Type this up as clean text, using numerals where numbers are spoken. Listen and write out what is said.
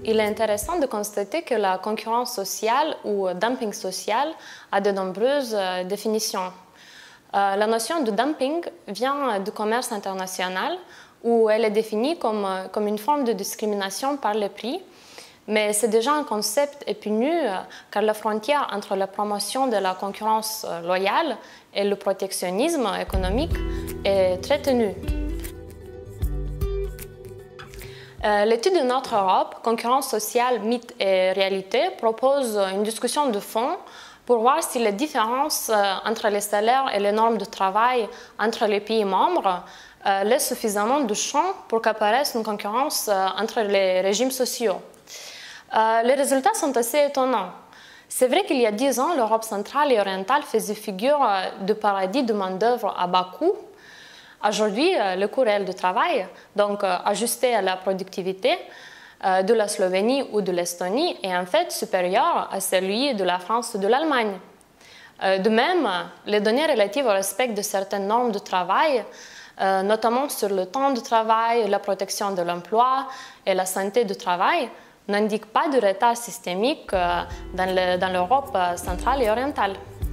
il est intéressant de constater que la concurrence sociale ou dumping social a de nombreuses définitions. La notion de dumping vient du commerce international où elle est définie comme une forme de discrimination par le prix, mais c'est déjà un concept épineux car la frontière entre la promotion de la concurrence loyale et le protectionnisme économique est très ténue. L'étude de notre Europe, concurrence sociale, mythe et réalité, propose une discussion de fond pour voir si les différences entre les salaires et les normes de travail entre les pays membres laissent suffisamment de champ pour qu'apparaisse une concurrence entre les régimes sociaux. Les résultats sont assez étonnants. C'est vrai qu'il y a 10 ans, l'Europe centrale et orientale faisait figure de paradis de main-d'œuvre à bas coût. Aujourd'hui, le coût réel du travail, donc ajusté à la productivité de la Slovénie ou de l'Estonie, est en fait supérieur à celui de la France ou de l'Allemagne. De même, les données relatives au respect de certaines normes de travail, notamment sur le temps de travail, la protection de l'emploi et la santé du travail, n'indiquent pas de retard systémique dans l'Europe centrale et orientale.